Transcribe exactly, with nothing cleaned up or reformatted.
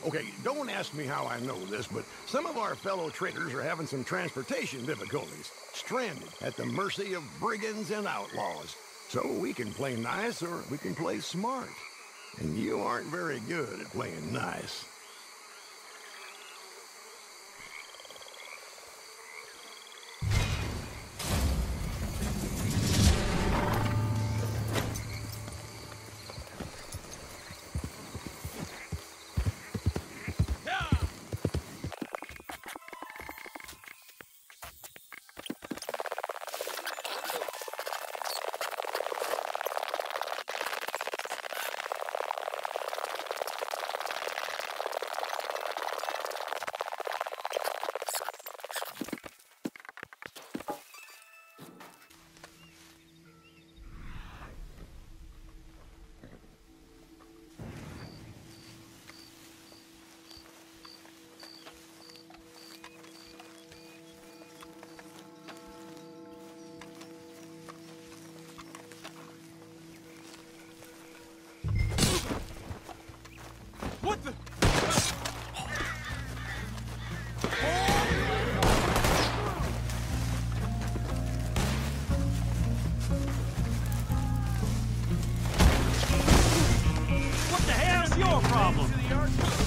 Okay, don't ask me how I know this, but some of our fellow traders are having some transportation difficulties, stranded at the mercy of brigands and outlaws. So we can play nice or we can play smart. And you aren't very good at playing nice. What the? What the hell's your problem?